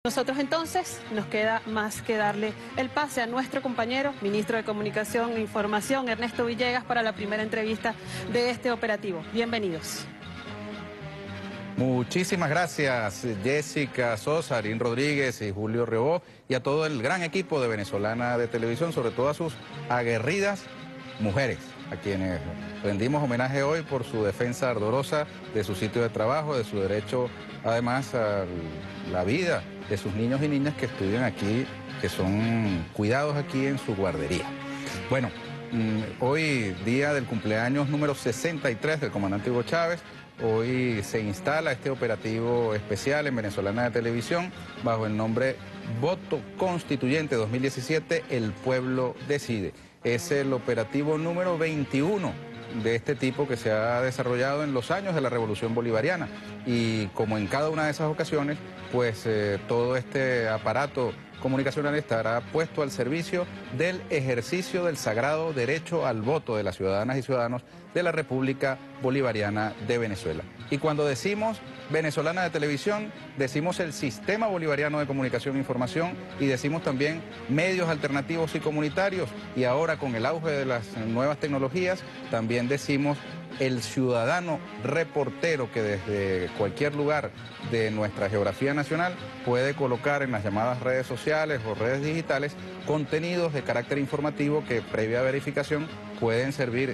Nosotros entonces nos queda más que darle el pase a nuestro compañero, ministro de Comunicación e Información, Ernesto Villegas, para la primera entrevista de este operativo. Bienvenidos. Muchísimas gracias, Jessica Sosa, Arín Rodríguez y Julio Rebó, y a todo el gran equipo de Venezolana de Televisión, sobre todo a sus aguerridas mujeres, a quienes rendimos homenaje hoy por su defensa ardorosa de su sitio de trabajo, de su derecho además a la vida de sus niños y niñas que estudian aquí, que son cuidados aquí en su guardería. Bueno, hoy día del cumpleaños número 63 del comandante Hugo Chávez. Hoy se instala este operativo especial en Venezolana de Televisión bajo el nombre Voto Constituyente 2017, El Pueblo Decide. Es el operativo número 21 de este tipo que se ha desarrollado en los años de la Revolución Bolivariana. Y como en cada una de esas ocasiones, pues todo este aparato comunicacional estará puesto al servicio del ejercicio del sagrado derecho al voto de las ciudadanas y ciudadanos de la República Bolivariana de Venezuela. Y cuando decimos Venezolana de Televisión, decimos el Sistema Bolivariano de Comunicación e Información y decimos también medios alternativos y comunitarios, y ahora con el auge de las nuevas tecnologías también decimos el ciudadano reportero que desde cualquier lugar de nuestra geografía nacional puede colocar en las llamadas redes sociales o redes digitales contenidos de carácter informativo que previa verificación pueden servir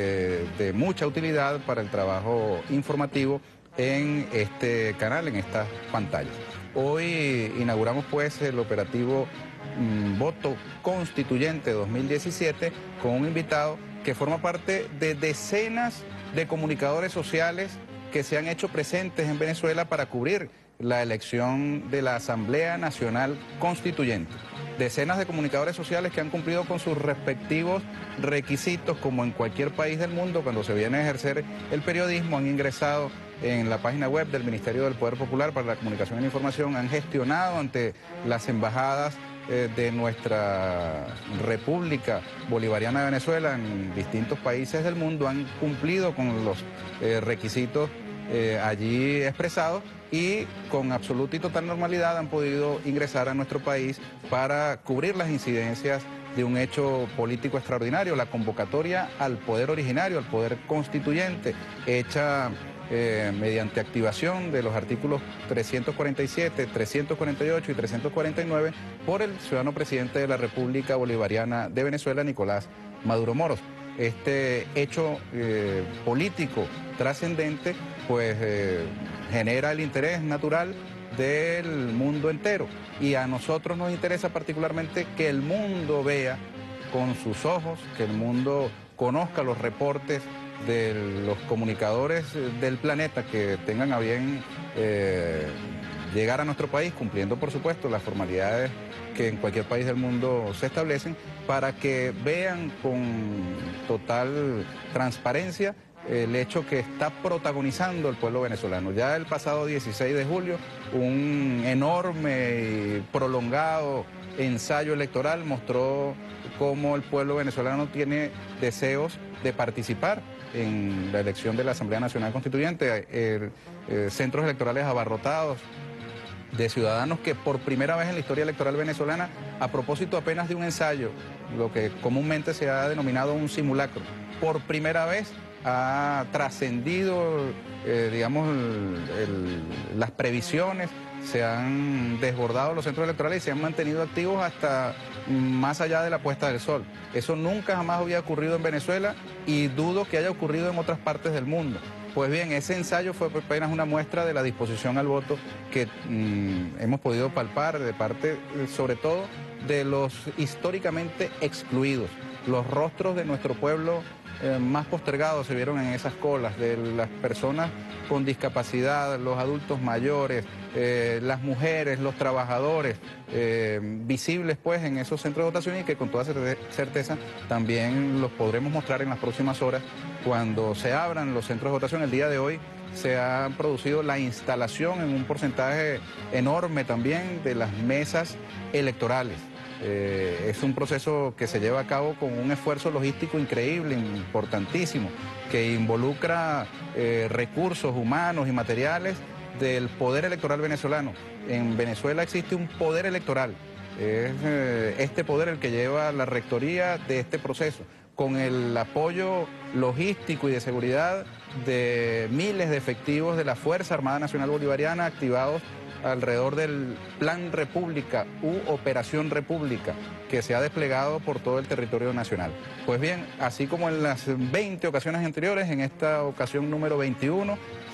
de mucha utilidad para el trabajo informativo en este canal, en estas pantallas. Hoy inauguramos pues el operativo Voto Constituyente 2017 con un invitado que forma parte de decenas de comunicadores sociales que se han hecho presentes en Venezuela para cubrir la elección de la Asamblea Nacional Constituyente. Decenas de comunicadores sociales que han cumplido con sus respectivos requisitos, como en cualquier país del mundo, cuando se viene a ejercer el periodismo, han ingresado en la página web del Ministerio del Poder Popular para la Comunicación y la Información, han gestionado ante las embajadas de nuestra República Bolivariana de Venezuela en distintos países del mundo, han cumplido con los requisitos allí expresados y con absoluta y total normalidad han podido ingresar a nuestro país para cubrir las incidencias de un hecho político extraordinario, la convocatoria al poder originario, al poder constituyente, hecha mediante activación de los artículos 347, 348 y 349 por el ciudadano presidente de la República Bolivariana de Venezuela, Nicolás Maduro Moros. Este hecho político trascendente pues genera el interés natural del mundo entero, y a nosotros nos interesa particularmente que el mundo vea con sus ojos, que el mundo conozca los reportes de los comunicadores del planeta que tengan a bien llegar a nuestro país, cumpliendo por supuesto las formalidades que en cualquier país del mundo se establecen, para que vean con total transparencia el hecho que está protagonizando el pueblo venezolano. Ya el pasado 16 de julio, un enorme y prolongado ensayo electoral mostró cómo el pueblo venezolano tiene deseos de participar en la elección de la Asamblea Nacional Constituyente, centros electorales abarrotados de ciudadanos que por primera vez en la historia electoral venezolana, a propósito apenas de un ensayo, lo que comúnmente se ha denominado un simulacro, por primera vez ha trascendido, digamos, las previsiones, se han desbordado los centros electorales y se han mantenido activos hasta más allá de la puesta del sol. Eso nunca jamás había ocurrido en Venezuela y dudo que haya ocurrido en otras partes del mundo. Pues bien, ese ensayo fue apenas una muestra de la disposición al voto que hemos podido palpar de parte, sobre todo, de los históricamente excluidos. Los rostros de nuestro pueblo más postergados se vieron en esas colas, de las personas con discapacidad, los adultos mayores, las mujeres, los trabajadores, visibles pues en esos centros de votación, y que con toda certeza también los podremos mostrar en las próximas horas cuando se abran los centros de votación. El día de hoy se ha producido la instalación en un porcentaje enorme también de las mesas electorales. Es un proceso que se lleva a cabo con un esfuerzo logístico increíble, importantísimo, que involucra recursos humanos y materiales del poder electoral venezolano. En Venezuela existe un poder electoral. Es este poder el que lleva la rectoría de este proceso, con el apoyo logístico y de seguridad de miles de efectivos de la Fuerza Armada Nacional Bolivariana activados alrededor del Plan República u Operación República, que se ha desplegado por todo el territorio nacional. Pues bien, así como en las 20 ocasiones anteriores, en esta ocasión número 21,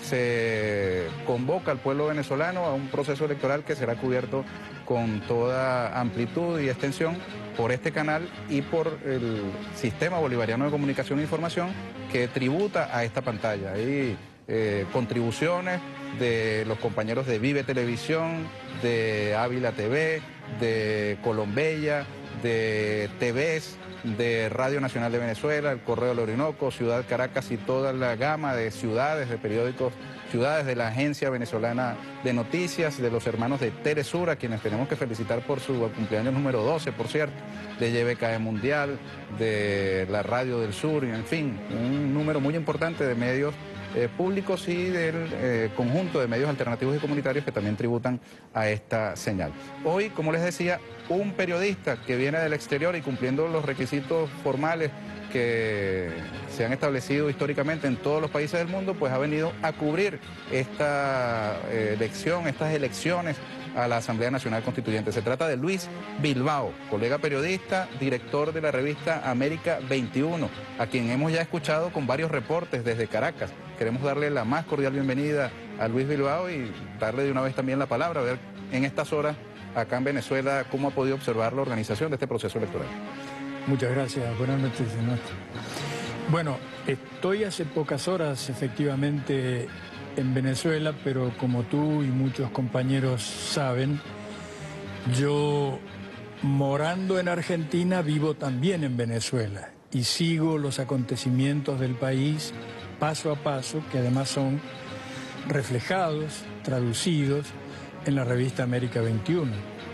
se convoca al pueblo venezolano a un proceso electoral que será cubierto con toda amplitud y extensión por este canal y por el Sistema Bolivariano de Comunicación e Información, que tributa a esta pantalla. Hay contribuciones de los compañeros de Vive Televisión, de Ávila TV, de Colombella, de TVs, de Radio Nacional de Venezuela, el Correo del Orinoco, Ciudad Caracas y toda la gama de ciudades, de periódicos, ciudades de la Agencia Venezolana de Noticias, de los hermanos de Telesur, a quienes tenemos que felicitar por su cumpleaños número 12, por cierto, de YBKE Mundial, de la Radio del Sur, y en fin, un número muy importante de medios públicos y del conjunto de medios alternativos y comunitarios que también tributan a esta señal. Hoy, como les decía, un periodista que viene del exterior y cumpliendo los requisitos formales que se han establecido históricamente en todos los países del mundo, pues ha venido a cubrir esta elección, estas elecciones a la Asamblea Nacional Constituyente. Se trata de Luis Bilbao, colega periodista, director de la revista América 21, a quien hemos ya escuchado con varios reportes desde Caracas. Queremos darle la más cordial bienvenida a Luis Bilbao y darle de una vez también la palabra, a ver en estas horas acá en Venezuela cómo ha podido observar la organización de este proceso electoral. Muchas gracias, buenas noches. Bueno, estoy hace pocas horas efectivamente en Venezuela, pero como tú y muchos compañeros saben, yo morando en Argentina vivo también en Venezuela y sigo los acontecimientos del país paso a paso, que además son reflejados, traducidos en la revista América 21.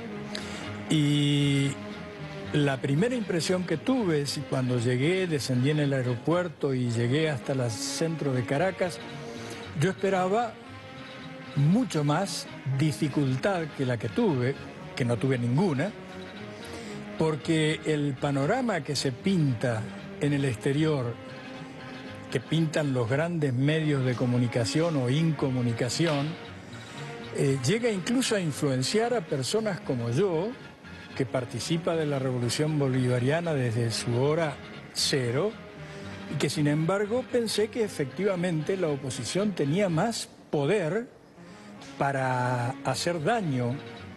Y la primera impresión que tuve es cuando llegué, descendí en el aeropuerto y llegué hasta el centro de Caracas, yo esperaba mucho más dificultad que la que tuve, que no tuve ninguna, porque el panorama que se pinta en el exterior, que pintan los grandes medios de comunicación o incomunicación, llega incluso a influenciar a personas como yo, que participa de la Revolución Bolivariana desde su hora cero, y que sin embargo pensé que efectivamente la oposición tenía más poder para hacer daño.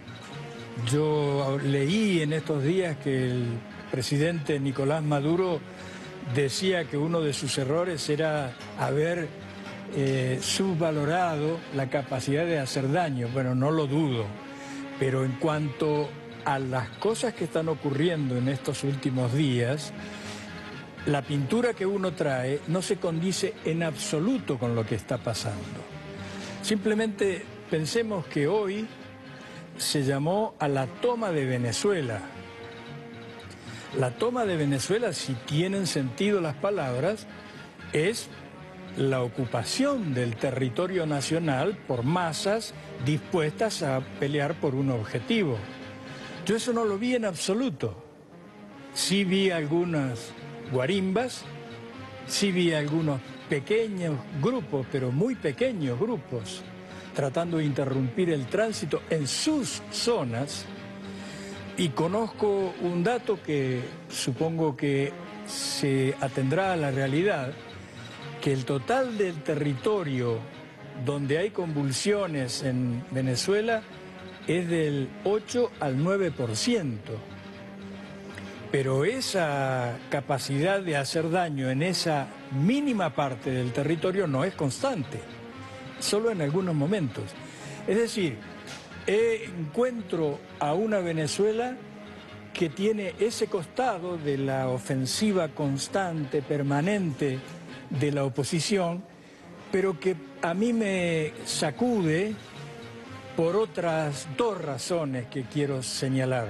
Yo leí en estos días que el presidente Nicolás Maduro decía que uno de sus errores era haber subvalorado la capacidad de hacer daño. Bueno, no lo dudo, pero en cuanto a las cosas que están ocurriendo en estos últimos días, la pintura que uno trae no se condice en absoluto con lo que está pasando. Simplemente pensemos que hoy se llamó a la toma de Venezuela. La toma de Venezuela, si tienen sentido las palabras, es la ocupación del territorio nacional por masas dispuestas a pelear por un objetivo. Yo eso no lo vi en absoluto. Sí vi algunas guarimbas, sí vi algunos pequeños grupos, pero muy pequeños grupos, tratando de interrumpir el tránsito en sus zonas, y conozco un dato que supongo que se atendrá a la realidad, que el total del territorio donde hay convulsiones en Venezuela es del 8 al 9%. Pero esa capacidad de hacer daño en esa mínima parte del territorio no es constante, solo en algunos momentos. Es decir, encuentro a una Venezuela que tiene ese costado de la ofensiva constante, permanente de la oposición, pero que a mí me sacude por otras dos razones que quiero señalar.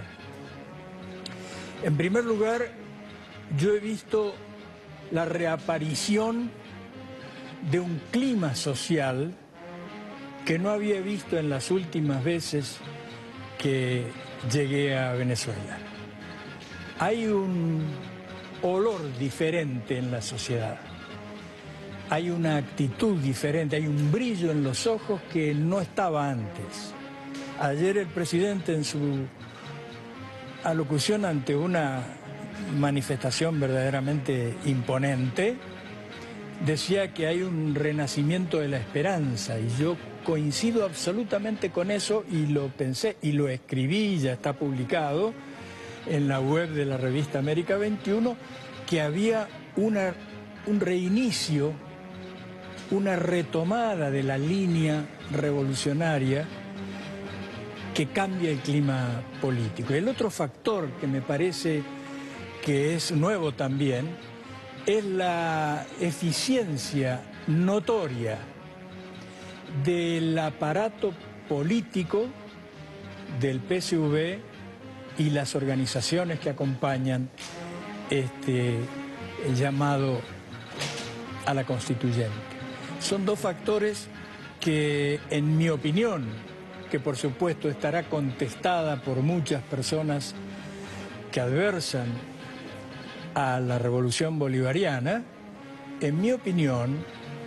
En primer lugar, yo he visto la reaparición de un clima social que no había visto en las últimas veces que llegué a Venezuela. Hay un olor diferente en la sociedad, hay una actitud diferente, hay un brillo en los ojos que no estaba antes. Ayer el presidente en su alocución ante una manifestación verdaderamente imponente decía que hay un renacimiento de la esperanza, y yo coincido absolutamente con eso, y lo pensé y lo escribí, ya está publicado en la web de la revista América 21, que había un reinicio, una retomada de la línea revolucionaria que cambia el clima político. El otro factor que me parece que es nuevo también es la eficiencia notoria del aparato político del PSV y las organizaciones que acompañan el llamado a la constituyente. Son dos factores que, en mi opinión, que por supuesto estará contestada por muchas personas que adversan a la revolución bolivariana, en mi opinión,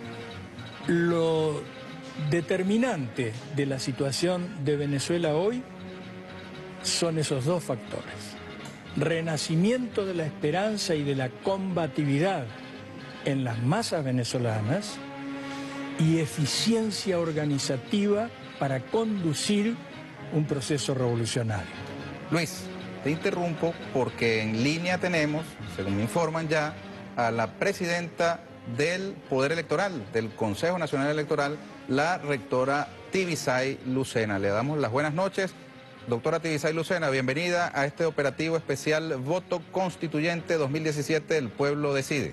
lo determinante de la situación de Venezuela hoy son esos dos factores: renacimiento de la esperanza y de la combatividad en las masas venezolanas y eficiencia organizativa para conducir un proceso revolucionario. Luis, te interrumpo porque en línea tenemos, según me informan ya, a la presidenta del Poder Electoral, del Consejo Nacional Electoral, la rectora Tibisay Lucena. Le damos las buenas noches. Doctora Tibisay Lucena, bienvenida a este operativo especial Voto Constituyente 2017, El Pueblo Decide.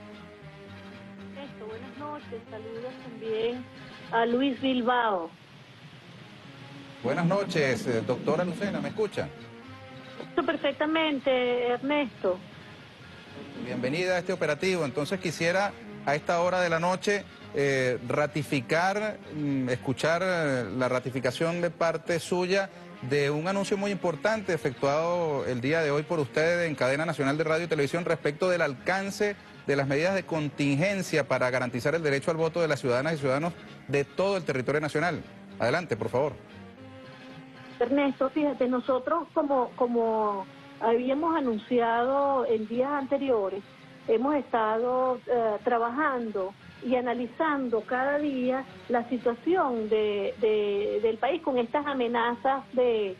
Buenas noches, saludos también a Luis Bilbao. Buenas noches, doctora Lucena, ¿me escucha? Perfectamente, Ernesto. Bienvenida a este operativo. Entonces quisiera a esta hora de la noche escuchar la ratificación de parte suya de un anuncio muy importante efectuado el día de hoy por usted en Cadena Nacional de Radio y Televisión respecto del alcance de las medidas de contingencia para garantizar el derecho al voto de las ciudadanas y ciudadanos de todo el territorio nacional. Adelante, por favor. Ernesto, fíjate, nosotros como habíamos anunciado en días anteriores, hemos estado trabajando y analizando cada día la situación del país con estas amenazas de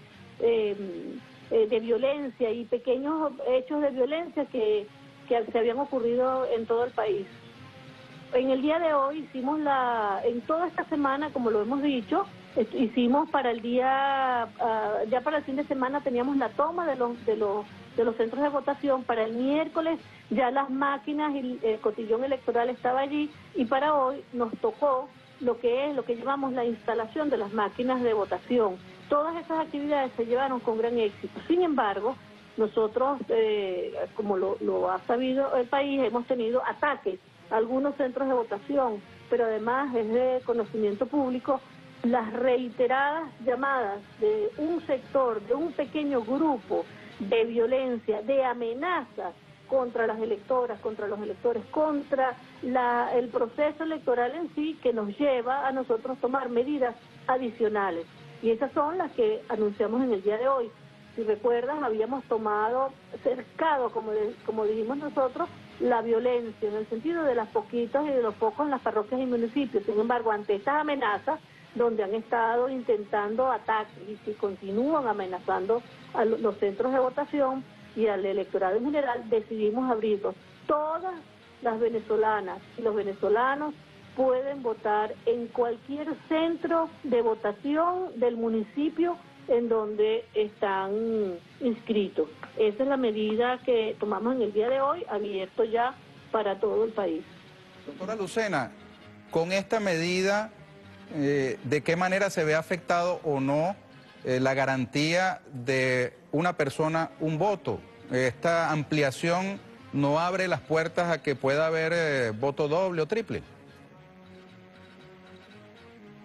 violencia y pequeños hechos de violencia que se habían ocurrido en todo el país. En el día de hoy hicimos en toda esta semana, como lo hemos dicho, hicimos para el día, ya para el fin de semana teníamos la toma de los centros de votación. Para el miércoles ya las máquinas y el cotillón electoral estaba allí, y para hoy nos tocó lo que llamamos la instalación de las máquinas de votación. Todas esas actividades se llevaron con gran éxito. Sin embargo, nosotros, como lo ha sabido el país, hemos tenido ataques a algunos centros de votación, pero además es de conocimiento público las reiteradas llamadas de un sector, de un pequeño grupo de violencia, de amenazas contra las electoras, contra los electores, contra el proceso electoral en sí, que nos lleva a nosotros tomar medidas adicionales. Y esas son las que anunciamos en el día de hoy. Si recuerdas, habíamos cercado, como dijimos nosotros, la violencia, en el sentido de las poquitas y de los pocos en las parroquias y municipios. Sin embargo, ante estas amenazas, donde han estado intentando ataques y si continúan amenazando a los centros de votación y al electorado en general, decidimos abrirlos. Todas las venezolanas y los venezolanos pueden votar en cualquier centro de votación del municipio en donde están inscritos. Esa es la medida que tomamos en el día de hoy, abierto ya para todo el país. Doctora Lucena, con esta medida, ¿de qué manera se ve afectado o no la garantía de una persona, un voto? ¿Esta ampliación no abre las puertas a que pueda haber voto doble o triple?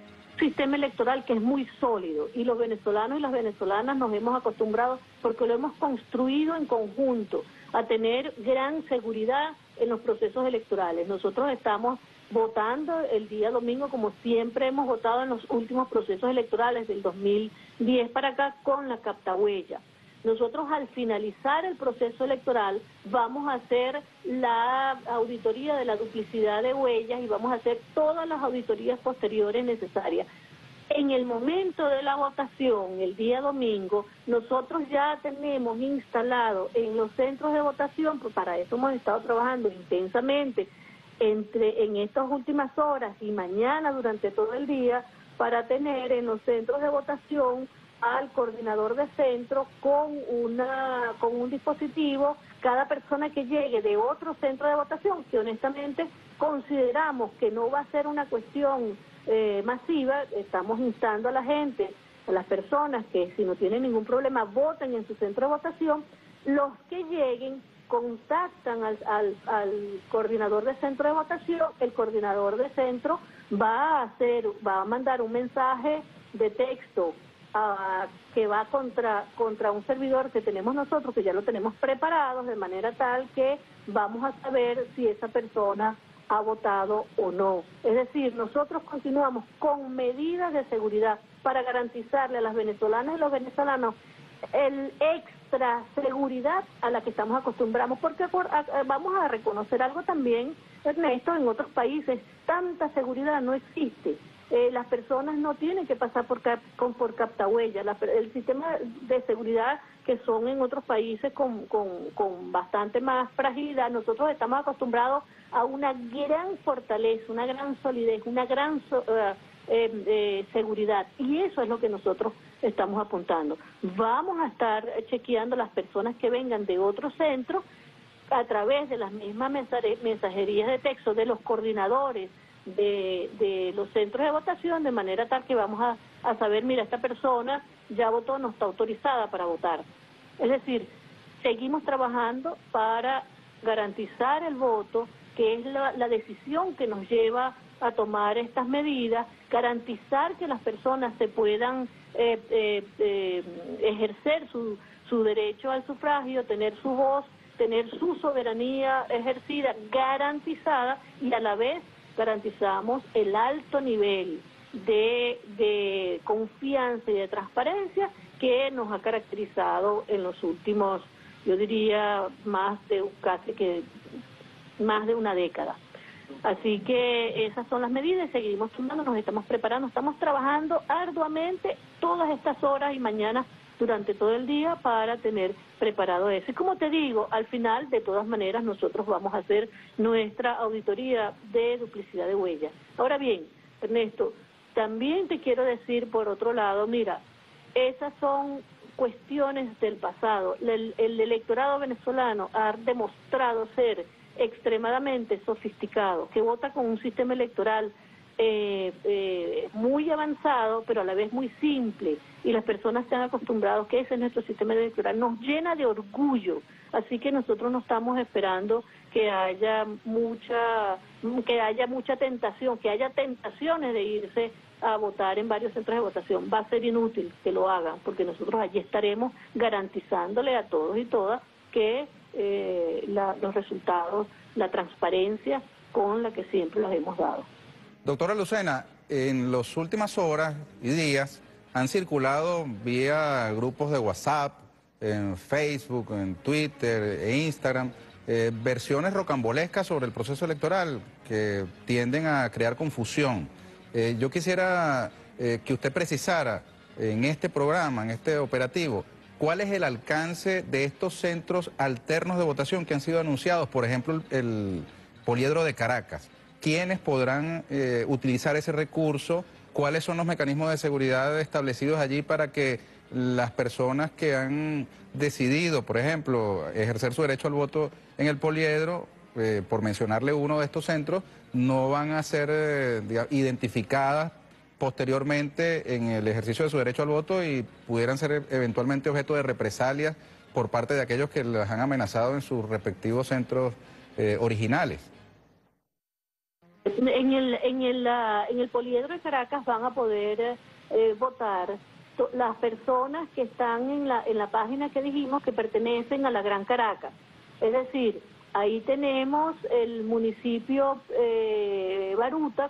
sistema electoral que es muy sólido y los venezolanos y las venezolanas nos hemos acostumbrado, porque lo hemos construido en conjunto, a tener gran seguridad en los procesos electorales. Nosotros estamos votando el día domingo como siempre hemos votado en los últimos procesos electorales del 2010 para acá con la captahuella. Nosotros al finalizar el proceso electoral vamos a hacer la auditoría de la duplicidad de huellas y vamos a hacer todas las auditorías posteriores necesarias. En el momento de la votación, el día domingo, nosotros ya tenemos instalado en los centros de votación, pues para eso hemos estado trabajando intensamente en estas últimas horas y mañana durante todo el día, para tener en los centros de votación al coordinador de centro con un dispositivo, cada persona que llegue de otro centro de votación, que honestamente consideramos que no va a ser una cuestión masiva, estamos instando a la gente, a las personas que si no tienen ningún problema voten en su centro de votación. Los que lleguen contactan al coordinador de centro de votación, el coordinador de centro va a mandar un mensaje de texto que va contra un servidor que tenemos nosotros, que ya lo tenemos preparado, de manera tal que vamos a saber si esa persona ha votado o no. Es decir, nosotros continuamos con medidas de seguridad para garantizarle a las venezolanas y los venezolanos el extra seguridad a la que estamos acostumbrados, porque vamos a reconocer algo también, Ernesto, en otros países tanta seguridad no existe. Las personas no tienen que pasar por captahuella. El sistema de seguridad que son en otros países con bastante más fragilidad, nosotros estamos acostumbrados a una gran fortaleza, una gran solidez, una gran seguridad, y eso es lo que nosotros estamos apuntando. Vamos a estar chequeando las personas que vengan de otros centros a través de las mismas mensajerías de texto de los coordinadores de los centros de votación, de manera tal que vamos a saber, mira, esta persona ya votó, no está autorizada para votar. Es decir, seguimos trabajando para garantizar el voto, que es la decisión que nos lleva a tomar estas medidas, garantizar que las personas se puedan ejercer su derecho al sufragio, tener su voz, tener su soberanía ejercida, garantizada, y a la vez garantizamos el alto nivel de confianza y de transparencia que nos ha caracterizado en los últimos, yo diría, más de una década. Así que esas son las medidas, seguimos tomando, nos estamos preparando, estamos trabajando arduamente todas estas horas y mañana durante todo el día para tener preparado eso. Y como te digo, al final, de todas maneras, nosotros vamos a hacer nuestra auditoría de duplicidad de huellas. Ahora bien, Ernesto, también te quiero decir, por otro lado, mira, esas son cuestiones del pasado. El electorado venezolano ha demostrado ser extremadamente sofisticado, que vota con un sistema electoral muy avanzado, pero a la vez muy simple, y las personas se han acostumbrado que ese es nuestro sistema electoral, nos llena de orgullo. Así que nosotros no estamos esperando que haya mucha tentación, que haya tentaciones de irse a votar en varios centros de votación. Va a ser inútil que lo hagan, porque nosotros allí estaremos garantizándole a todos y todas que los resultados, la transparencia con la que siempre los hemos dado. Doctora Lucena, en las últimas horas y días han circulado vía grupos de WhatsApp, en Facebook, en Twitter e Instagram, versiones rocambolescas sobre el proceso electoral que tienden a crear confusión. Yo quisiera que usted precisara en este programa, en este operativo, ¿cuál es el alcance de estos centros alternos de votación que han sido anunciados? Por ejemplo, el Poliedro de Caracas. ¿Quiénes podrán utilizar ese recurso? ¿Cuáles son los mecanismos de seguridad establecidos allí para que las personas que han decidido, por ejemplo, ejercer su derecho al voto en el Poliedro, por mencionarle uno de estos centros, no van a ser identificadas posteriormente en el ejercicio de su derecho al voto y pudieran ser eventualmente objeto de represalias por parte de aquellos que las han amenazado en sus respectivos centros originales? En el Poliedro de Caracas van a poder votar las personas que están en la página que dijimos que pertenecen a la Gran Caracas. Es decir, ahí tenemos el municipio Baruta,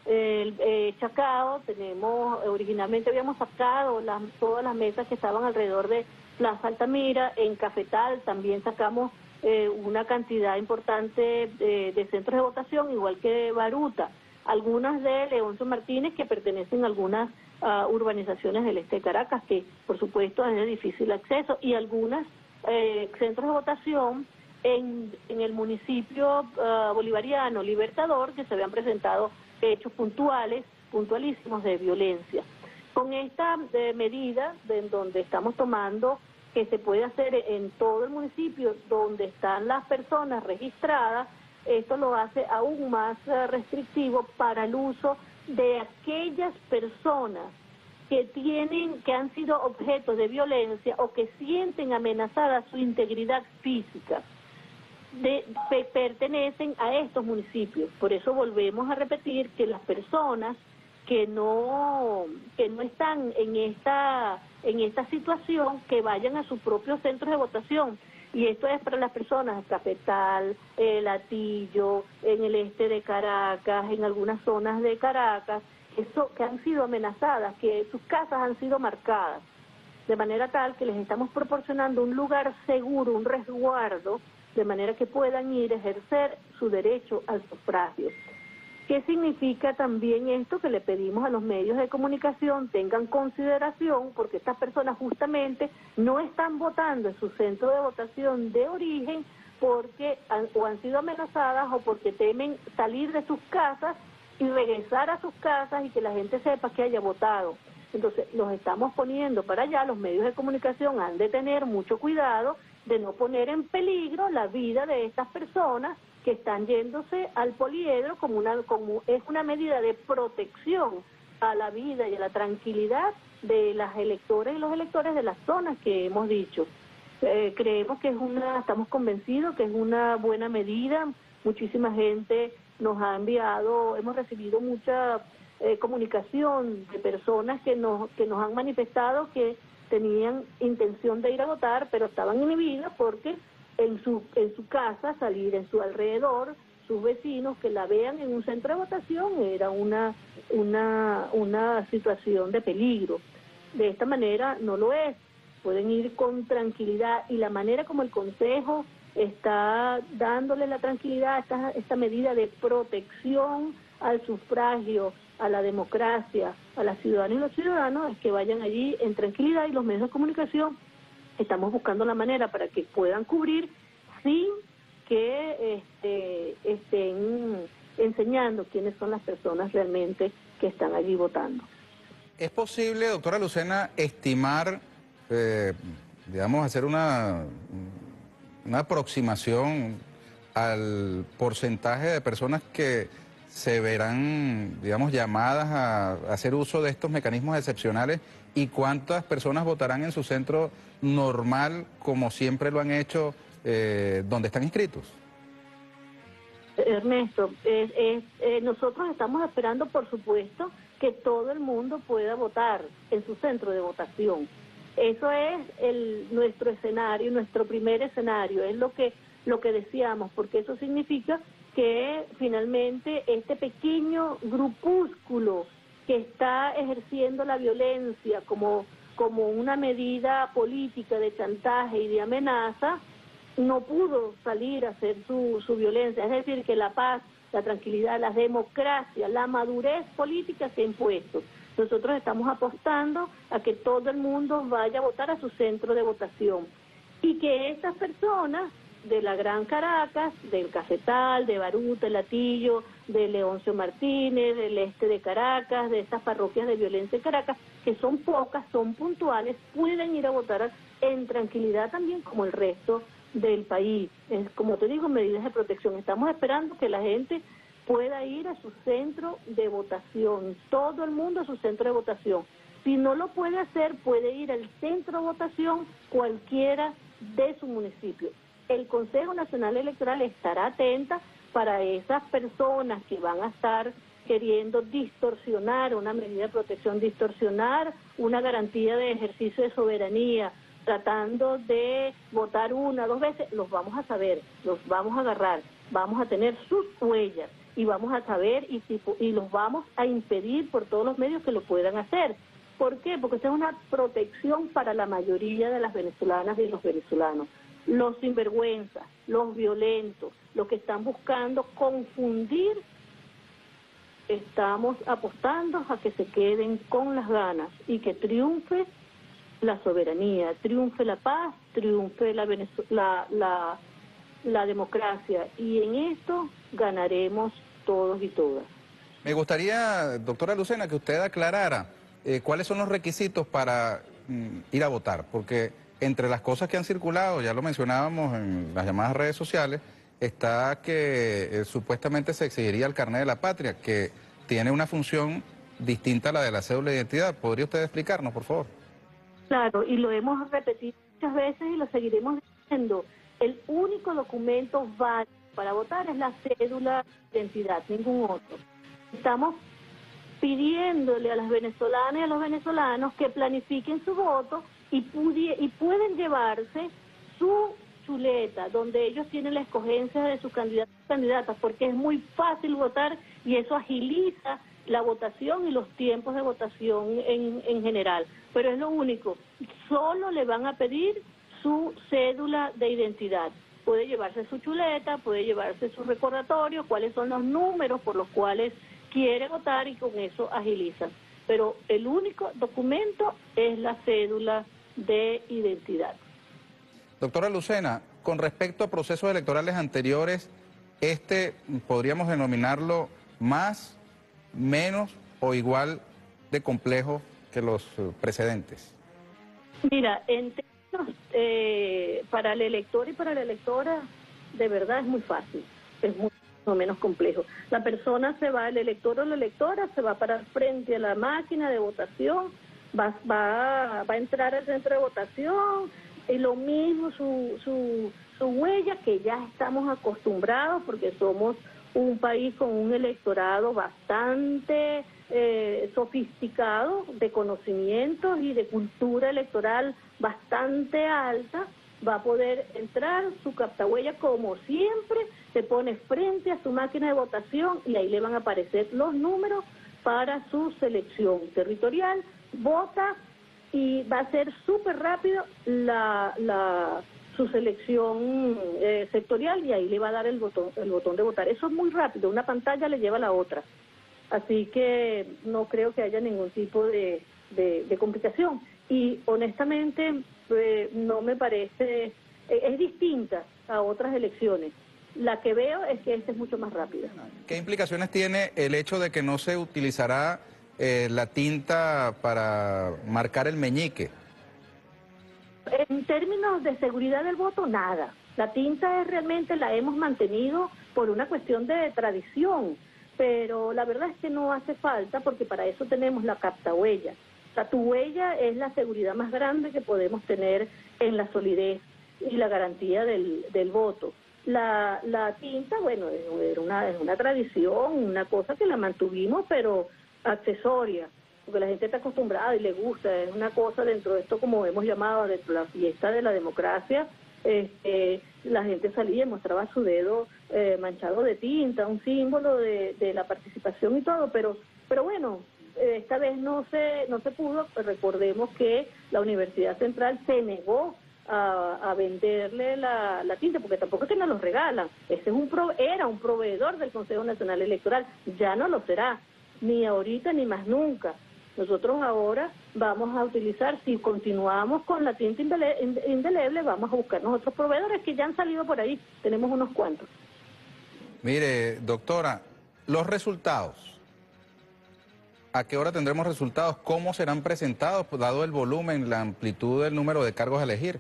Chacao, originalmente habíamos sacado todas las mesas que estaban alrededor de Plaza Altamira. En Cafetal también sacamos una cantidad importante de centros de votación, igual que Baruta. Algunas de Leoncio Martínez, que pertenecen a algunas urbanizaciones del este de Caracas, que por supuesto es de difícil acceso, y algunas centros de votación en el municipio bolivariano Libertador, que se habían presentado hechos puntualísimos de violencia. Con esta medida donde estamos tomando, que se puede hacer en todo el municipio donde están las personas registradas, esto lo hace aún más restrictivo para el uso de aquellas personas que han sido objeto de violencia o que sienten amenazada su integridad física. Pertenecen a estos municipios. Por eso volvemos a repetir que las personas que no están en esta situación, que vayan a sus propios centros de votación. Y esto es para las personas de Cafetal, Latillo, en el este de Caracas, en algunas zonas de Caracas, que han sido amenazadas, que sus casas han sido marcadas, de manera tal que les estamos proporcionando un lugar seguro, un resguardo, de manera que puedan ir a ejercer su derecho al sufragio. ¿Qué significa también esto? Que le pedimos a los medios de comunicación tengan consideración, porque estas personas justamente no están votando en su centro de votación de origen porque o han sido amenazadas o porque temen salir de sus casas y regresar a sus casas y que la gente sepa que haya votado. Entonces, los estamos poniendo para allá. Los medios de comunicación han de tener mucho cuidado de no poner en peligro la vida de estas personas que están yéndose al Poliedro como es una medida de protección a la vida y a la tranquilidad de las electores y los electores de las zonas que hemos dicho. Creemos que estamos convencidos que es una buena medida. Muchísima gente nos ha enviado, hemos recibido mucha comunicación de personas que nos han manifestado que tenían intención de ir a votar, pero estaban inhibidas porque en su casa, salir en su alrededor, sus vecinos que la vean en un centro de votación era una situación de peligro. De esta manera no lo es. Pueden ir con tranquilidad, y la manera como el Consejo está dándole la tranquilidad, esta medida de protección al sufragio, a la democracia, a las ciudadanas y los ciudadanos, es que vayan allí en tranquilidad, y los medios de comunicación estamos buscando la manera para que puedan cubrir sin que estén enseñando quiénes son las personas realmente que están allí votando. ¿Es posible, doctora Lucena, estimar, digamos, hacer una aproximación al porcentaje de personas que se verán, digamos, llamadas a hacer uso de estos mecanismos excepcionales, y cuántas personas votarán en su centro normal, como siempre lo han hecho, donde están inscritos? Ernesto, nosotros estamos esperando, por supuesto, que todo el mundo pueda votar en su centro de votación. Eso es nuestro escenario, nuestro primer escenario, es lo que deseamos, porque eso significa que finalmente este pequeño grupúsculo que está ejerciendo la violencia como una medida política de chantaje y de amenaza, no pudo salir a hacer su violencia. Es decir, que la paz, la tranquilidad, la democracia, la madurez política se ha impuesto. Nosotros estamos apostando a que todo el mundo vaya a votar a su centro de votación, y que estas personas de la Gran Caracas, del Cafetal, de Baruta, el Latillo, de Leoncio Martínez, del este de Caracas, de estas parroquias de violencia en Caracas, que son pocas, son puntuales, pueden ir a votar en tranquilidad también como el resto del país. Como te digo, medidas de protección. Estamos esperando que la gente pueda ir a su centro de votación, todo el mundo a su centro de votación. Si no lo puede hacer, puede ir al centro de votación cualquiera de su municipio. El Consejo Nacional Electoral estará atenta para esas personas que van a estar queriendo distorsionar una medida de protección, distorsionar una garantía de ejercicio de soberanía, tratando de votar una, 2 veces, los vamos a saber, los vamos a agarrar, vamos a tener sus huellas y vamos a saber y los vamos a impedir por todos los medios que lo puedan hacer. ¿Por qué? Porque esta es una protección para la mayoría de las venezolanas y los venezolanos. Los sinvergüenzas, los violentos, los que están buscando confundir, estamos apostando a que se queden con las ganas y que triunfe la soberanía, triunfe la paz, triunfe la democracia, y en esto ganaremos todos y todas. Me gustaría, doctora Lucena, que usted aclarara cuáles son los requisitos para ir a votar, porque entre las cosas que han circulado, ya lo mencionábamos en las llamadas redes sociales, está que supuestamente se exigiría el carnet de la patria, que tiene una función distinta a la de la cédula de identidad. ¿Podría usted explicarnos, por favor? Claro, y lo hemos repetido muchas veces y lo seguiremos diciendo. El único documento válido para votar es la cédula de identidad, ningún otro. Estamos pidiéndole a las venezolanas y a los venezolanos que planifiquen su voto y pueden llevarse su chuleta, donde ellos tienen la escogencia de sus candidatos y candidatas, porque es muy fácil votar y eso agiliza la votación y los tiempos de votación en general. Pero es lo único, solo le van a pedir su cédula de identidad. Puede llevarse su chuleta, puede llevarse su recordatorio, cuáles son los números por los cuales quiere votar, y con eso agilizan. Pero el único documento es la cédula de identidad. Doctora Lucena, con respecto a procesos electorales anteriores, ¿podríamos denominarlo más, menos o igual de complejo que los precedentes? Mira, en términos para el elector y para la electora, de verdad es muy fácil, es mucho menos complejo. La persona se va, el elector o la electora se va a parar frente a la máquina de votación, va a entrar al centro de votación, y lo mismo su huella, que ya estamos acostumbrados porque somos un país con un electorado bastante sofisticado, de conocimientos y de cultura electoral bastante alta. Va a poder entrar su captahuella como siempre, se pone frente a su máquina de votación y ahí le van a aparecer los números para su selección territorial, vota y va a ser súper rápido su selección sectorial, y ahí le va a dar el botón de votar. Eso es muy rápido, una pantalla le lleva a la otra. Así que no creo que haya ningún tipo de complicación. Y honestamente no me parece, es distinta a otras elecciones. La que veo es que esta es mucho más rápida. ¿Qué implicaciones tiene el hecho de que no se utilizará la tinta para marcar el meñique? En términos de seguridad del voto, nada. La tinta realmente la hemos mantenido por una cuestión de tradición, pero la verdad es que no hace falta, porque para eso tenemos la captahuella. O sea, tu huella es la seguridad más grande que podemos tener en la solidez y la garantía del voto. La tinta, bueno, es una tradición, una cosa que la mantuvimos, pero accesoria, porque la gente está acostumbrada y le gusta, es una cosa dentro de esto, como hemos llamado, dentro de la fiesta de la democracia. La gente salía y mostraba su dedo manchado de tinta, un símbolo de la participación y todo, pero bueno, esta vez no se pudo. Recordemos que la Universidad Central se negó a venderle la tinta, porque tampoco es que nos los regalan. Era un proveedor del Consejo Nacional Electoral, ya no lo será, ni ahorita ni más nunca. Nosotros ahora vamos a utilizar, si continuamos con la tinta indeleble, vamos a buscarnos otros proveedores que ya han salido por ahí, tenemos unos cuantos. Mire, doctora, los resultados, ¿a qué hora tendremos resultados? ¿Cómo serán presentados, dado el volumen, la amplitud del número de cargos a elegir?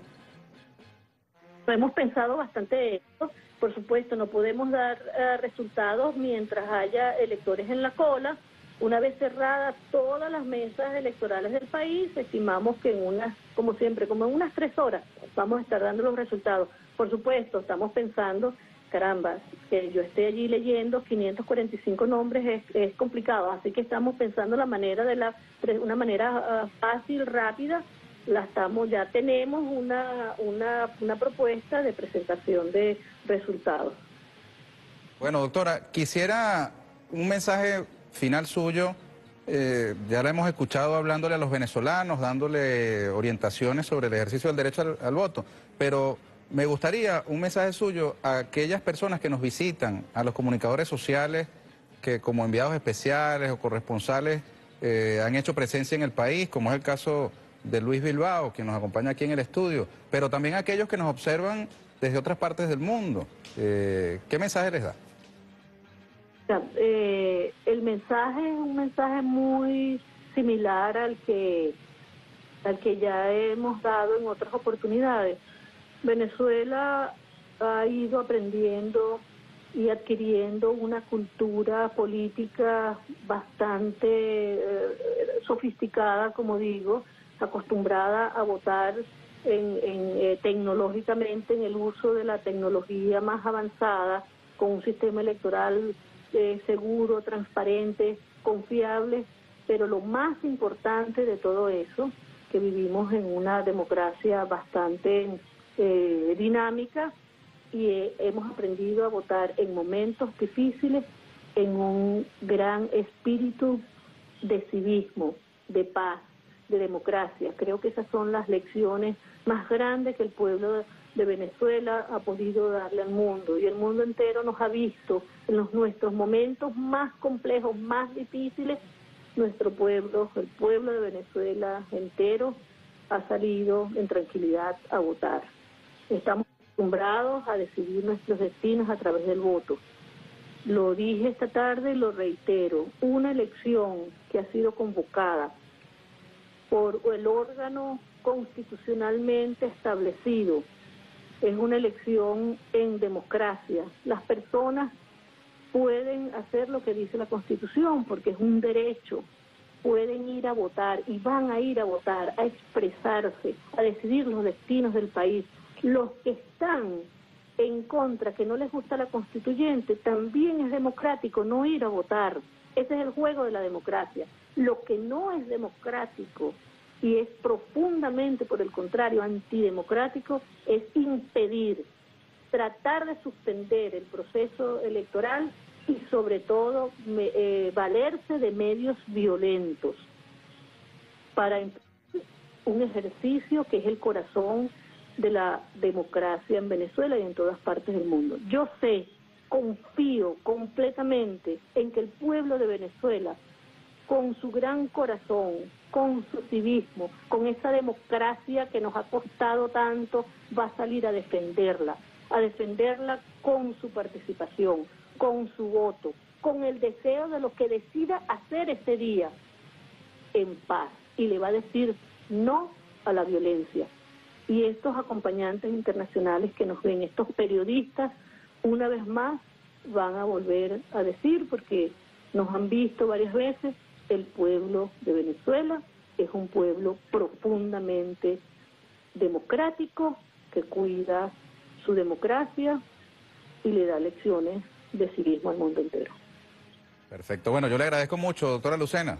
Hemos pensado bastante esto. Por supuesto, no podemos dar resultados mientras haya electores en la cola. Una vez cerradas todas las mesas electorales del país, estimamos que como en unas 3 horas, vamos a estar dando los resultados. Por supuesto, estamos pensando caramba, que yo esté allí leyendo 545 nombres es complicado, así que estamos pensando la manera una manera fácil, rápida, ya tenemos una propuesta de presentación de resultados. Bueno, doctora, quisiera un mensaje final suyo. Ya la hemos escuchado hablándole a los venezolanos, dándole orientaciones sobre el ejercicio del derecho al voto, pero me gustaría un mensaje suyo a aquellas personas que nos visitan, a los comunicadores sociales que como enviados especiales o corresponsales han hecho presencia en el país, como es el caso de Luis Bilbao, que nos acompaña aquí en el estudio, pero también a aquellos que nos observan desde otras partes del mundo. ¿Qué mensaje les da? El mensaje es un mensaje muy similar al que ya hemos dado en otras oportunidades. Venezuela ha ido aprendiendo y adquiriendo una cultura política bastante sofisticada, como digo, acostumbrada a votar tecnológicamente en el uso de la tecnología más avanzada, con un sistema electoral seguro, transparente, confiable, pero lo más importante de todo eso, que vivimos en una democracia bastante dinámica y hemos aprendido a votar en momentos difíciles en un gran espíritu de civismo, de paz, de democracia. Creo que esas son las lecciones más grandes que el pueblo de Venezuela ha podido darle al mundo, y el mundo entero nos ha visto en nuestros momentos más complejos, más difíciles. Nuestro pueblo, el pueblo de Venezuela entero, ha salido en tranquilidad a votar. Estamos acostumbrados a decidir nuestros destinos a través del voto. Lo dije esta tarde y lo reitero, una elección que ha sido convocada por el órgano constitucionalmente establecido es una elección en democracia. Las personas pueden hacer lo que dice la Constitución porque es un derecho. Pueden ir a votar y van a ir a votar, a expresarse, a decidir los destinos del país. Los que están en contra, que no les gusta la constituyente, también es democrático no ir a votar. Ese es el juego de la democracia. Lo que no es democrático y es profundamente, por el contrario, antidemocrático, es impedir, tratar de suspender el proceso electoral y sobre todo valerse de medios violentos para un ejercicio que es el corazón de la democracia en Venezuela y en todas partes del mundo. Yo sé, confío completamente en que el pueblo de Venezuela, con su gran corazón, con su civismo, con esa democracia que nos ha costado tanto, va a salir a defenderla con su participación, con su voto, con el deseo de lo que decida hacer ese día en paz, y le va a decir no a la violencia. Y estos acompañantes internacionales que nos ven, estos periodistas, una vez más van a volver a decir, porque nos han visto varias veces, el pueblo de Venezuela es un pueblo profundamente democrático, que cuida su democracia y le da lecciones de civismo al mundo entero. Perfecto. Bueno, yo le agradezco mucho, doctora Lucena.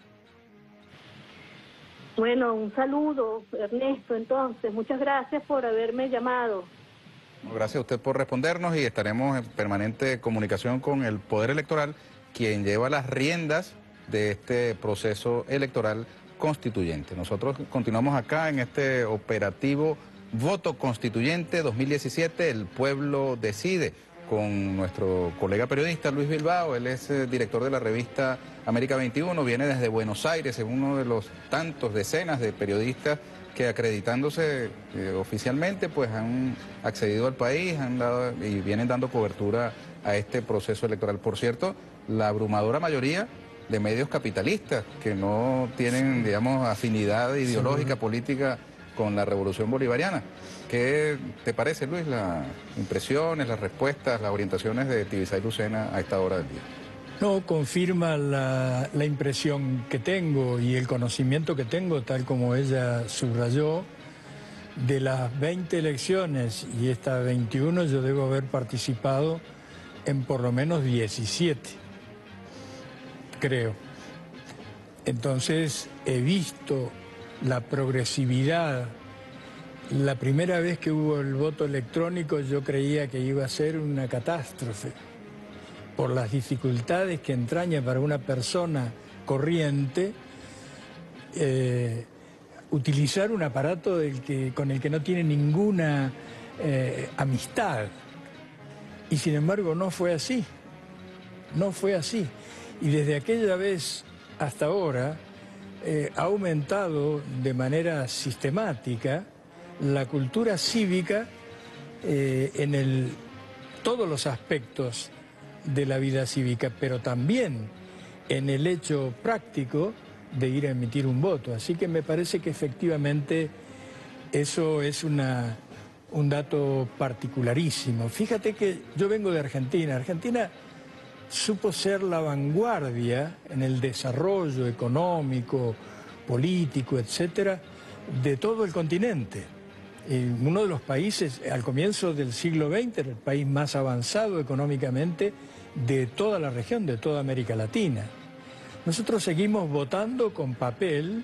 Bueno, un saludo, Ernesto, entonces. Muchas gracias por haberme llamado. Gracias a usted por respondernos y estaremos en permanente comunicación con el Poder Electoral, quien lleva las riendas de este proceso electoral constituyente. Nosotros continuamos acá en este operativo Voto Constituyente 2017, El Pueblo Decide, con nuestro colega periodista Luis Bilbao. Él es director de la revista América 21, viene desde Buenos Aires, es uno de los tantos, decenas de periodistas que acreditándose oficialmente pues han accedido al país, han dado y vienen dando cobertura a este proceso electoral. Por cierto, la abrumadora mayoría de medios capitalistas que no tienen, digamos, afinidad ideológica, política con la revolución bolivariana. ¿Qué te parece, Luis, las impresiones, las respuestas, las orientaciones de Tibisay Lucena a esta hora del día? No, confirma la impresión que tengo y el conocimiento que tengo, tal como ella subrayó, de las 20 elecciones y esta 21 yo debo haber participado en por lo menos 17, creo. Entonces he visto la progresividad. La primera vez que hubo el voto electrónico yo creía que iba a ser una catástrofe por las dificultades que entraña para una persona corriente utilizar un aparato con el que no tiene ninguna amistad. Y sin embargo no fue así, no fue así. Y desde aquella vez hasta ahora ha aumentado de manera sistemática la cultura cívica en todos los aspectos de la vida cívica, pero también en el hecho práctico de ir a emitir un voto. Así que me parece que efectivamente eso es un dato particularísimo. Fíjate que yo vengo de Argentina. Argentina supo ser la vanguardia en el desarrollo económico, político, etcétera, de todo el continente. Uno de los países, al comienzo del siglo XX, era el país más avanzado económicamente de toda la región, de toda América Latina. Nosotros seguimos votando con papel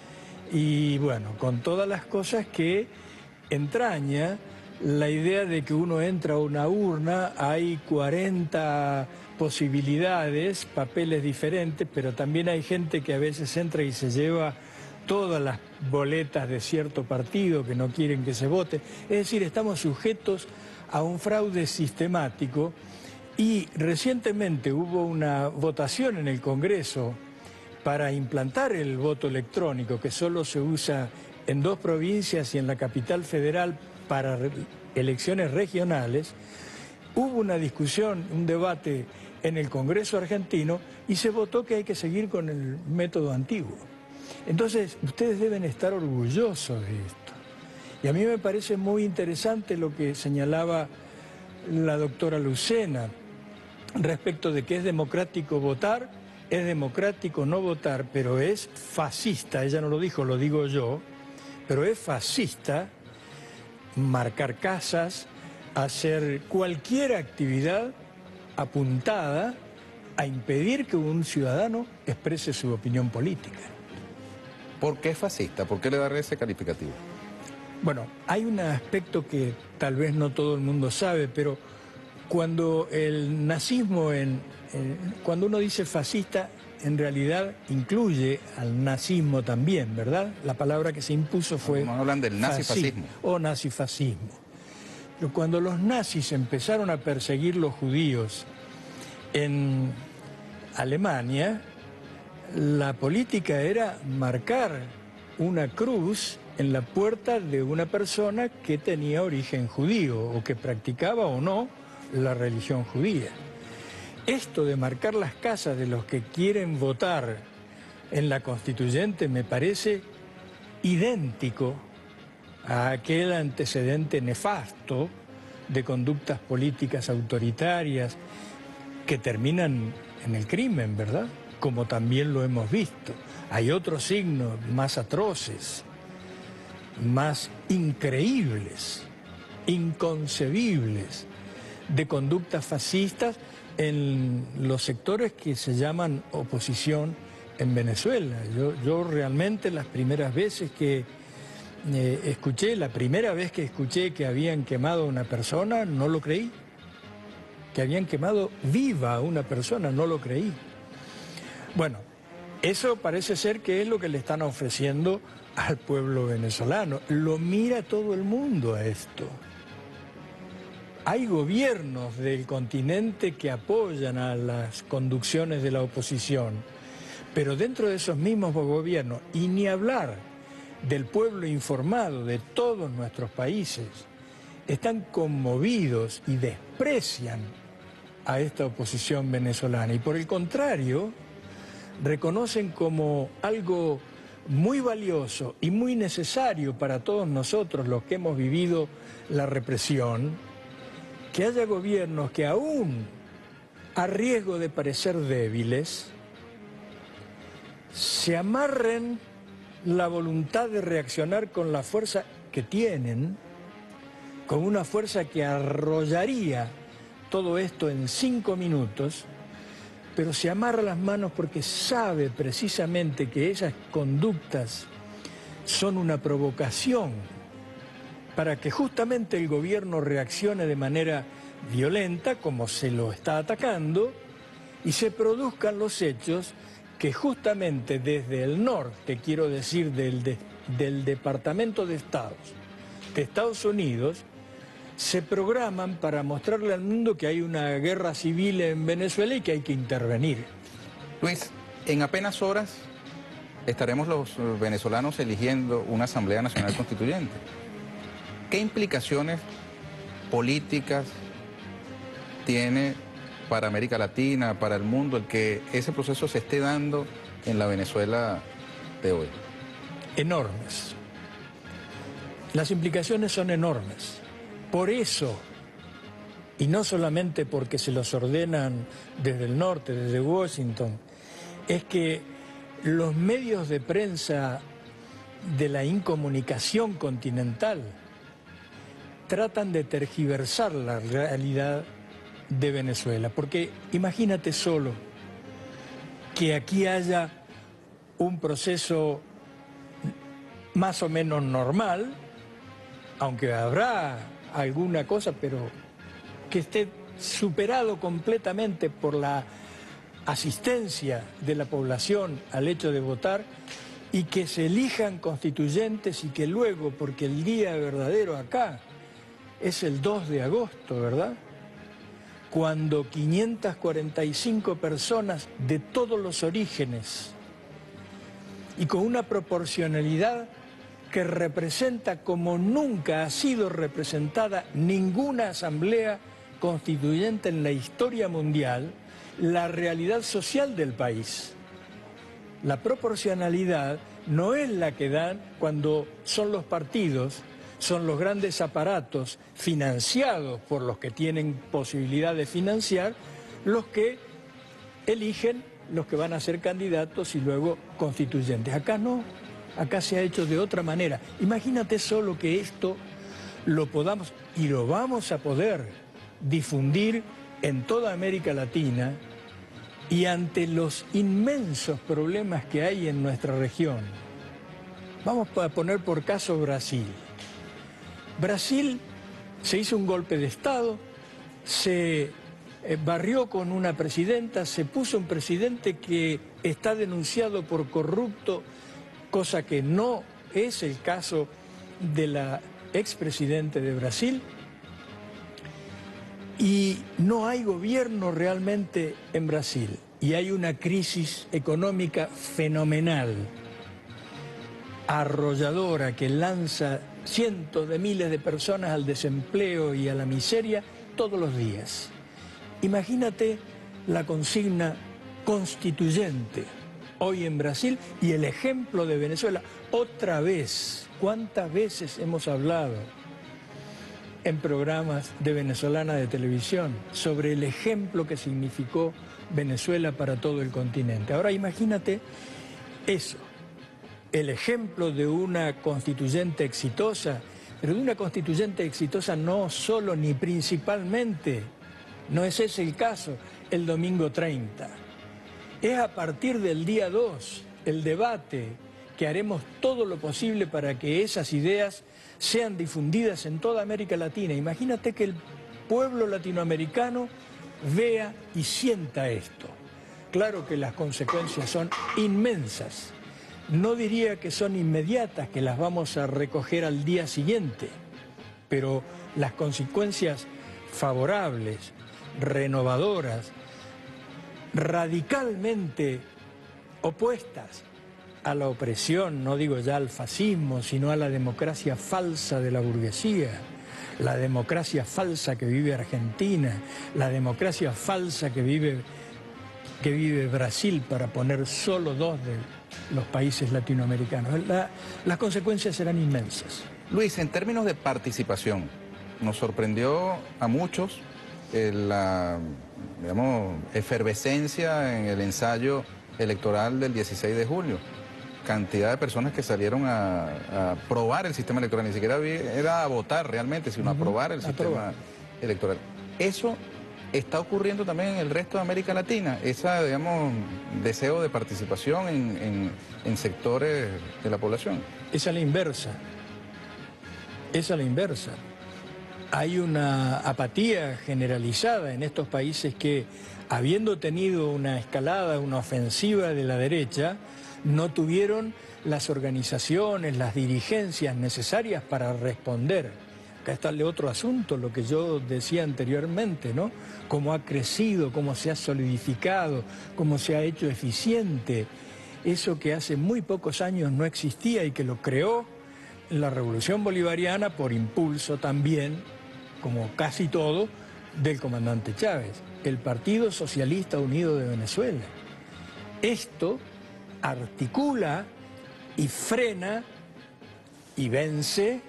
y, bueno, con todas las cosas que entraña la idea de que uno entra a una urna, hay 40 posibilidades, papeles diferentes, pero también hay gente que a veces entra y se lleva todas las boletas de cierto partido que no quieren que se vote. Es decir, estamos sujetos a un fraude sistemático y recientemente hubo una votación en el Congreso para implantar el voto electrónico, que solo se usa en 2 provincias y en la capital federal para elecciones regionales. Hubo una discusión, un debate en el Congreso argentino y se votó que hay que seguir con el método antiguo. Entonces, ustedes deben estar orgullosos de esto. Y a mí me parece muy interesante lo que señalaba la doctora Lucena respecto de que es democrático votar, es democrático no votar, pero es fascista, ella no lo dijo, lo digo yo, pero es fascista marcar casas, hacer cualquier actividad apuntada a impedir que un ciudadano exprese su opinión política. ¿Por qué es fascista? ¿Por qué le darle ese calificativo? Bueno, hay un aspecto que tal vez no todo el mundo sabe, pero cuando el nazismo, cuando uno dice fascista, en realidad incluye al nazismo también, ¿verdad? La palabra que se impuso fue... No hablan del nazifascismo. O nazifascismo. Pero cuando los nazis empezaron a perseguir los judíos en Alemania, la política era marcar una cruz en la puerta de una persona que tenía origen judío o que practicaba o no la religión judía. Esto de marcar las casas de los que quieren votar en la constituyente me parece idéntico a aquel antecedente nefasto de conductas políticas autoritarias que terminan en el crimen, ¿verdad? Como también lo hemos visto. Hay otros signos más atroces, más increíbles, inconcebibles, de conductas fascistas en los sectores que se llaman oposición en Venezuela. Yo realmente las primeras veces que la primera vez que escuché que habían quemado a una persona, no lo creí. Que habían quemado viva a una persona, no lo creí. Bueno, eso parece ser que es lo que le están ofreciendo al pueblo venezolano. Lo mira todo el mundo a esto. Hay gobiernos del continente que apoyan a las conducciones de la oposición, pero dentro de esos mismos gobiernos, y ni hablar del pueblo informado de todos nuestros países, están conmovidos y desprecian a esta oposición venezolana. Y por el contrario, reconocen como algo muy valioso y muy necesario para todos nosotros los que hemos vivido la represión, que haya gobiernos que aún a riesgo de parecer débiles, se amarren la voluntad de reaccionar con la fuerza que tienen, con una fuerza que arrollaría todo esto en 5 minutos, pero se amarra las manos porque sabe precisamente que esas conductas son una provocación para que justamente el gobierno reaccione de manera violenta, como se lo está atacando, y se produzcan los hechos que justamente desde el norte, quiero decir, del Departamento de Estado de Estados Unidos, se programan para mostrarle al mundo que hay una guerra civil en Venezuela y que hay que intervenir. Luis, en apenas horas estaremos los venezolanos eligiendo una Asamblea Nacional Constituyente. ¿Qué implicaciones políticas tiene para América Latina, para el mundo, el que ese proceso se esté dando en la Venezuela de hoy? Enormes. Las implicaciones son enormes. Por eso, y no solamente porque se los ordenan desde el norte, desde Washington, es que los medios de prensa de la incomunicación continental tratan de tergiversar la realidad de Venezuela. Porque imagínate solo que aquí haya un proceso más o menos normal, aunque habrá alguna cosa, pero que esté superado completamente por la asistencia de la población al hecho de votar, y que se elijan constituyentes y que luego, porque el día verdadero acá es el 2 de agosto, ¿verdad?, cuando 545 personas de todos los orígenes y con una proporcionalidad que representa como nunca ha sido representada ninguna asamblea constituyente en la historia mundial, la realidad social del país. La proporcionalidad no es la que dan cuando son los partidos, son los grandes aparatos financiados por los que tienen posibilidad de financiar, los que eligen los que van a ser candidatos y luego constituyentes. Acá no, acá se ha hecho de otra manera. Imagínate solo que esto lo podamos y lo vamos a poder difundir en toda América Latina, y ante los inmensos problemas que hay en nuestra región. Vamos a poner por caso Brasil. Brasil se hizo un golpe de Estado, se barrió con una presidenta, se puso un presidente que está denunciado por corrupto, cosa que no es el caso de la expresidente de Brasil, y no hay gobierno realmente en Brasil, y hay una crisis económica fenomenal, arrolladora, que lanza cientos de miles de personas al desempleo y a la miseria todos los días. Imagínate la consigna constituyente hoy en Brasil y el ejemplo de Venezuela. Otra vez, ¿cuántas veces hemos hablado en programas de Venezolana de Televisión sobre el ejemplo que significó Venezuela para todo el continente? Ahora imagínate eso, el ejemplo de una constituyente exitosa, pero de una constituyente exitosa no solo ni principalmente, no es ese el caso, el domingo 30. Es a partir del día 2, el debate, que haremos todo lo posible para que esas ideas sean difundidas en toda América Latina. Imagínate que el pueblo latinoamericano vea y sienta esto. Claro que las consecuencias son inmensas. No diría que son inmediatas, que las vamos a recoger al día siguiente, pero las consecuencias favorables, renovadoras, radicalmente opuestas a la opresión, no digo ya al fascismo, sino a la democracia falsa de la burguesía, la democracia falsa que vive Argentina, la democracia falsa que vive Brasil, para poner solo dos de los países latinoamericanos. Las consecuencias serán inmensas. Luis, en términos de participación, nos sorprendió a muchos la, digamos, efervescencia en el ensayo electoral del 16 de julio. cantidad de personas que salieron a probar el sistema electoral, ni siquiera era a votar realmente, sino a probar el sistema electoral. Eso está ocurriendo también en el resto de América Latina, ese, digamos, deseo de participación en sectores de la población. Es a la inversa. Es a la inversa. Hay una apatía generalizada en estos países que, habiendo tenido una escalada, una ofensiva de la derecha, no tuvieron las organizaciones, las dirigencias necesarias para responder. Acá está el otro asunto, lo que yo decía anteriormente, ¿no? Cómo ha crecido, cómo se ha solidificado, cómo se ha hecho eficiente. Eso que hace muy pocos años no existía y que lo creó la Revolución Bolivariana por impulso también, como casi todo, del comandante Chávez, el Partido Socialista Unido de Venezuela. Esto articula y frena y vence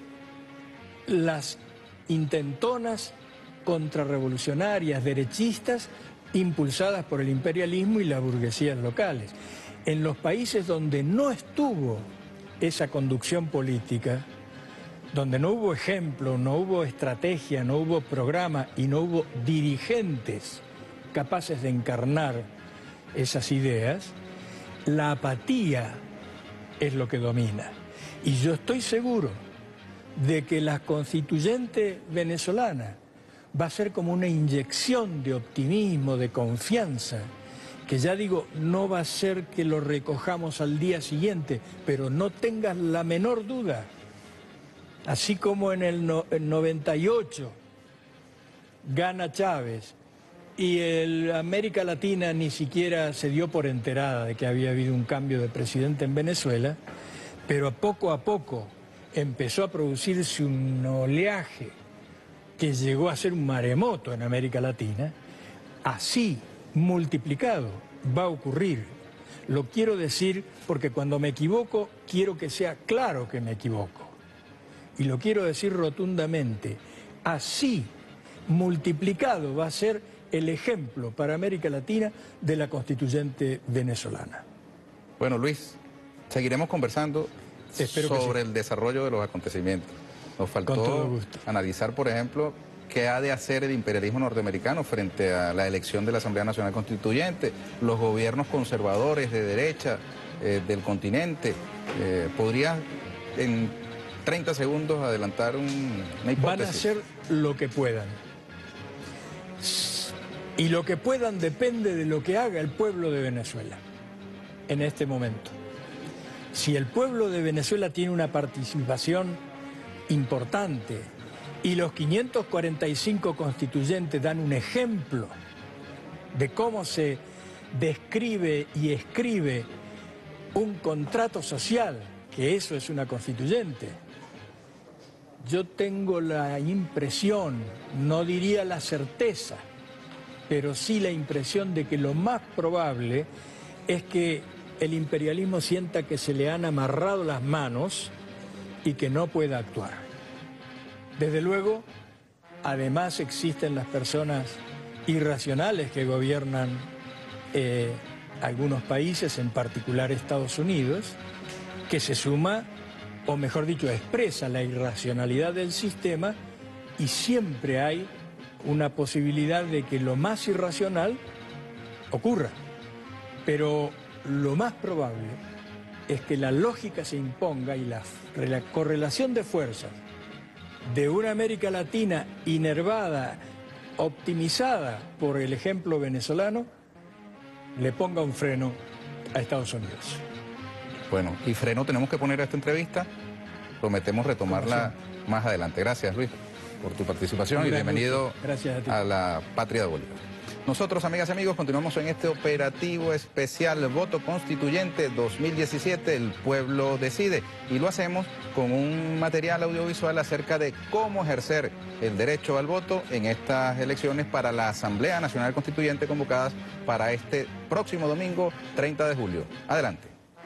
las intentonas contrarrevolucionarias derechistas impulsadas por el imperialismo y las burguesías locales. En los países donde no estuvo esa conducción política, donde no hubo ejemplo, no hubo estrategia, no hubo programa y no hubo dirigentes capaces de encarnar esas ideas, la apatía es lo que domina. Y yo estoy seguro de que la constituyente venezolana va a ser como una inyección de optimismo, de confianza, que ya digo, no va a ser que lo recojamos al día siguiente, pero no tengas la menor duda. Así como en el 98 gana Chávez y América Latina ni siquiera se dio por enterada de que había habido un cambio de presidente en Venezuela, pero poco a poco empezó a producirse un oleaje que llegó a ser un maremoto en América Latina, así multiplicado va a ocurrir. Lo quiero decir porque cuando me equivoco quiero que sea claro que me equivoco. Y lo quiero decir rotundamente, así multiplicado va a ser el ejemplo para América Latina de la constituyente venezolana. Bueno, Luis, seguiremos conversando sobre el desarrollo de los acontecimientos. Nos faltó analizar, por ejemplo, qué ha de hacer el imperialismo norteamericano frente a la elección de la Asamblea Nacional Constituyente, los gobiernos conservadores de derecha del continente. ¿Podría en 30 segundos adelantar una hipótesis? Van a hacer lo que puedan. Y lo que puedan depende de lo que haga el pueblo de Venezuela en este momento. Si el pueblo de Venezuela tiene una participación importante y los 545 constituyentes dan un ejemplo de cómo se describe y escribe un contrato social, que eso es una constituyente, yo tengo la impresión, no diría la certeza, pero sí la impresión de que lo más probable es que el imperialismo sienta que se le han amarrado las manos y que no pueda actuar. Desde luego, además existen las personas irracionales que gobiernan algunos países, en particular Estados Unidos, que se suma, o mejor dicho, expresa la irracionalidad del sistema, y siempre hay una posibilidad de que lo más irracional ocurra. Pero lo más probable es que la lógica se imponga y la correlación de fuerzas de una América Latina inervada, optimizada por el ejemplo venezolano, le ponga un freno a Estados Unidos. Bueno, y freno tenemos que poner a esta entrevista. Prometemos retomarla más adelante. Gracias, Luis, por tu participación y bienvenido a la patria de Bolívar. Nosotros, amigas y amigos, continuamos en este operativo especial Voto Constituyente 2017, El Pueblo Decide, y lo hacemos con un material audiovisual acerca de cómo ejercer el derecho al voto en estas elecciones para la Asamblea Nacional Constituyente convocadas para este próximo domingo 30 de julio. Adelante.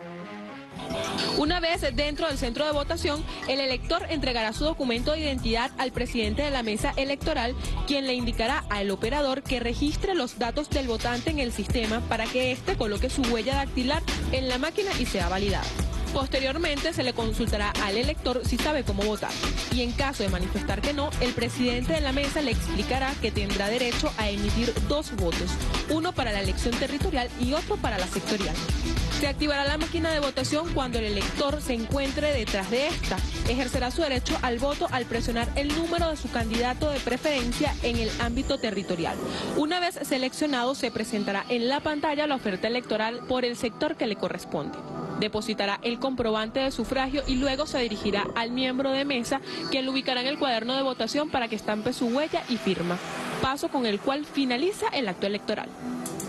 Una vez dentro del centro de votación, el elector entregará su documento de identidad al presidente de la mesa electoral, quien le indicará al operador que registre los datos del votante en el sistema para que éste coloque su huella dactilar en la máquina y sea validado. Posteriormente se le consultará al elector si sabe cómo votar y en caso de manifestar que no, el presidente de la mesa le explicará que tendrá derecho a emitir 2 votos, uno para la elección territorial y otro para la sectorial. Se activará la máquina de votación cuando el elector se encuentre detrás de esta. Ejercerá su derecho al voto al presionar el número de su candidato de preferencia en el ámbito territorial. Una vez seleccionado, se presentará en la pantalla la oferta electoral por el sector que le corresponde. Depositará el comprobante de sufragio y luego se dirigirá al miembro de mesa, quien lo ubicará en el cuaderno de votación para que estampe su huella y firma, paso con el cual finaliza el acto electoral.